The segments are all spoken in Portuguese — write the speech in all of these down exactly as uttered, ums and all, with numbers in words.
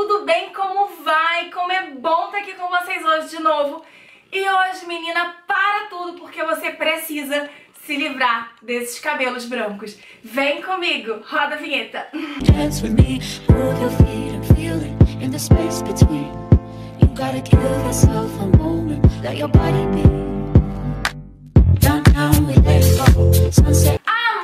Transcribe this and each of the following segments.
tudo bem? Como vai? Como é bom estar aqui com vocês hoje de novo. E hoje, menina, para tudo, porque você precisa se livrar desses cabelos brancos. Vem comigo, roda a vinheta. Dance with me, move your feet and feel it in the space between. You gotta give yourself a moment, let your body be. Down, down, we let it go. Sunset.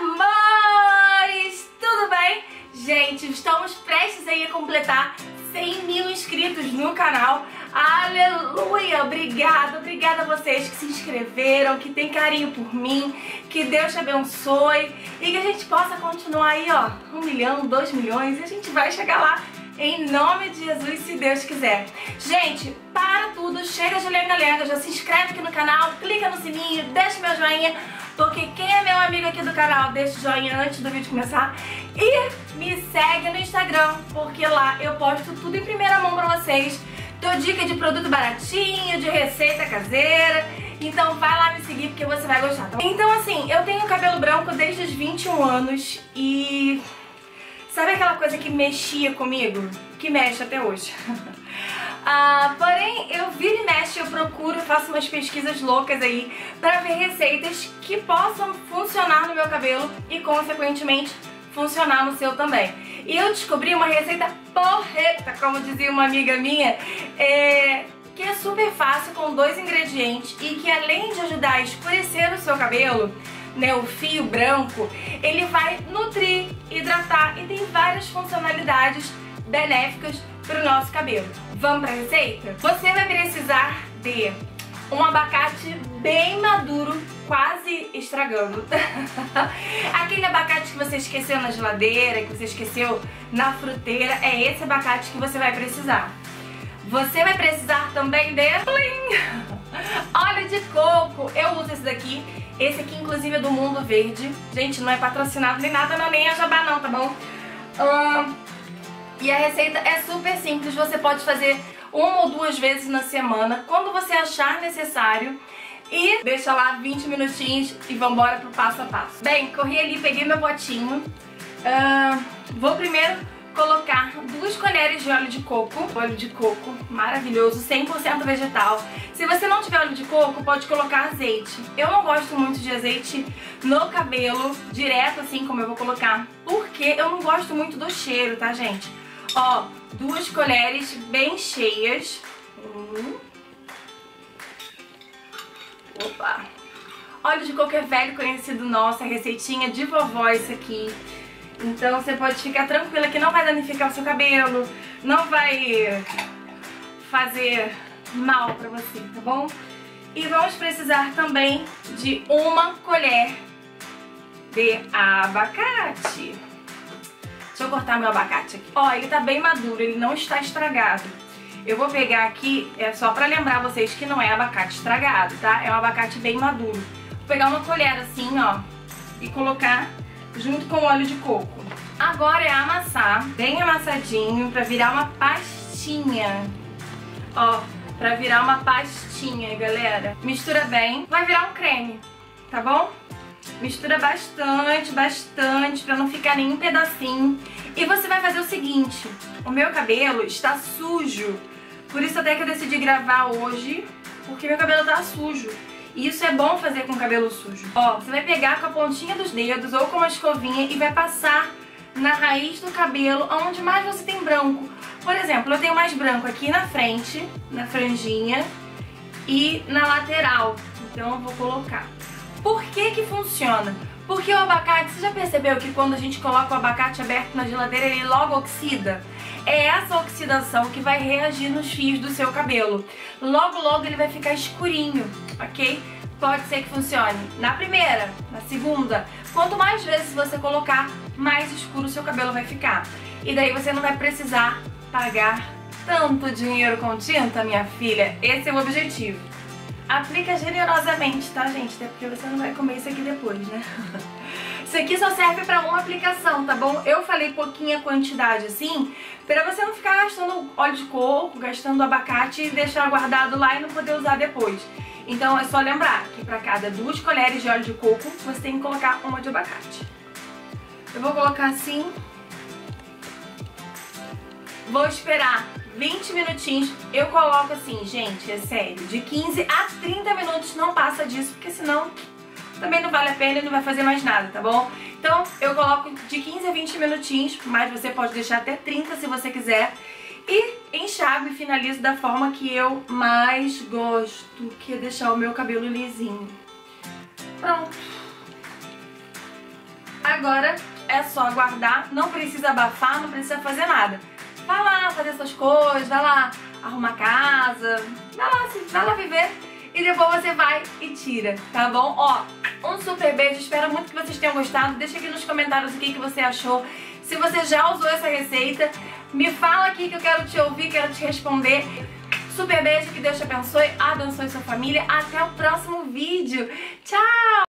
Amores, tudo bem? Gente, estamos prestes aí a completar cem mil inscritos no canal. Aleluia! Obrigada, obrigada a vocês que se inscreveram, que tem carinho por mim, que Deus te abençoe e que a gente possa continuar aí, ó, um milhão, dois milhões e a gente vai chegar lá em nome de Jesus, se Deus quiser. Gente, para tudo, chega de lenga-lenga, já se inscreve aqui no canal, clica no sininho, deixa meu joinha, porque quem é meu amigo aqui do canal, deixa o joinha antes do vídeo começar e me segue no Instagram, porque lá eu posto tudo em primeira mão pra vocês. Dou dica de produto baratinho, de receita caseira, então vai lá me seguir porque você vai gostar. Tá? Então assim, eu tenho cabelo branco desde os vinte e um anos e sabe aquela coisa que mexia comigo? Que mexe até hoje. ah, porém, eu viro e mexe, eu procuro, faço umas pesquisas loucas aí pra ver receitas que possam funcionar no meu cabelo e consequentemente funcionar no seu também. E eu descobri uma receita porreta, como dizia uma amiga minha, é, que é super fácil com dois ingredientes e que além de ajudar a escurecer o seu cabelo, né, o fio branco, ele vai nutrir, hidratar e tem várias funcionalidades benéficas para o nosso cabelo. Vamos para a receita? Você vai precisar de um abacate bem maduro, quase estragando. Aquele abacate que você esqueceu na geladeira, que você esqueceu na fruteira, é esse abacate que você vai precisar. Você vai precisar também de óleo de coco. Eu uso esse daqui. Esse aqui, inclusive, é do Mundo Verde. Gente, não é patrocinado nem nada, não, nem a jabá não, tá bom? Hum, e a receita é super simples. Você pode fazer uma ou duas vezes na semana, quando você achar necessário. E deixa lá vinte minutinhos e vambora pro passo a passo. Bem, corri ali, peguei meu potinho. Uh, vou primeiro colocar duas colheres de óleo de coco. Óleo de coco maravilhoso, cem por cento vegetal. Se você não tiver óleo de coco, pode colocar azeite. Eu não gosto muito de azeite no cabelo, direto assim como eu vou colocar, porque eu não gosto muito do cheiro, tá, gente? Ó, duas colheres bem cheias. Hum. Opa! Óleo de coco é velho conhecido nosso, é receitinha de vovó isso aqui. Então você pode ficar tranquila que não vai danificar o seu cabelo, não vai fazer mal pra você, tá bom? E vamos precisar também de uma colher de abacate. Deixa eu cortar meu abacate aqui. Ó, ele tá bem maduro, ele não está estragado. Eu vou pegar aqui, é só pra lembrar vocês que não é abacate estragado, tá? É um abacate bem maduro. Vou pegar uma colher assim, ó, e colocar junto com o óleo de coco. Agora é amassar, bem amassadinho, pra virar uma pastinha. Ó, pra virar uma pastinha, galera. Mistura bem, vai virar um creme, tá bom? Mistura bastante, bastante, pra não ficar nenhum pedacinho. E você vai fazer o seguinte, o meu cabelo está sujo, por isso até que eu decidi gravar hoje, porque meu cabelo tá sujo. E isso é bom fazer com cabelo sujo. Ó, você vai pegar com a pontinha dos dedos ou com uma escovinha e vai passar na raiz do cabelo, onde mais você tem branco. Por exemplo, eu tenho mais branco aqui na frente, na franjinha e na lateral. Então eu vou colocar. Por que que funciona? Porque o abacate, você já percebeu que quando a gente coloca o abacate aberto na geladeira, ele logo oxida? É essa oxidação que vai reagir nos fios do seu cabelo. Logo, logo ele vai ficar escurinho, ok? Pode ser que funcione na primeira, na segunda. Quanto mais vezes você colocar, mais escuro o seu cabelo vai ficar. E daí você não vai precisar pagar tanto dinheiro com tinta, minha filha. Esse é o objetivo. Aplica generosamente, tá, gente? Até porque você não vai comer isso aqui depois, né? Isso aqui só serve pra uma aplicação, tá bom? Eu falei pouquinha quantidade assim, pra você não ficar gastando óleo de coco, gastando abacate e deixar guardado lá e não poder usar depois. Então é só lembrar que pra cada duas colheres de óleo de coco, você tem que colocar uma de abacate. Eu vou colocar assim. Vou esperar vinte minutinhos. Eu coloco assim, gente, é sério, de quinze a trinta minutos, não passa disso, porque senão também não vale a pena e não vai fazer mais nada, tá bom? Então eu coloco de quinze a vinte minutinhos, mas você pode deixar até trinta se você quiser. E enxago e finalizo da forma que eu mais gosto, que é deixar o meu cabelo lisinho. Pronto. Agora é só aguardar, não precisa abafar, não precisa fazer nada. Vai lá fazer essas coisas, vai lá arrumar a casa, vai lá, vai lá viver. E depois você vai e tira, tá bom? Ó, um super beijo, espero muito que vocês tenham gostado. Deixa aqui nos comentários o que, que você achou. Se você já usou essa receita, me fala aqui que eu quero te ouvir, quero te responder. Super beijo, que Deus te abençoe, abençoe sua família. Até o próximo vídeo. Tchau!